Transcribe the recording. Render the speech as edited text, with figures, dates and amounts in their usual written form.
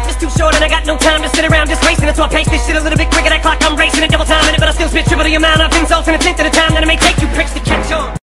life is too short and I got no time to sit around just wasting it. So I pace this shit a little bit quicker. That clock I'm racing it, double time in it, but I still spit triple the amount of insults in a tenth of the time that it may take you pricks to catch on.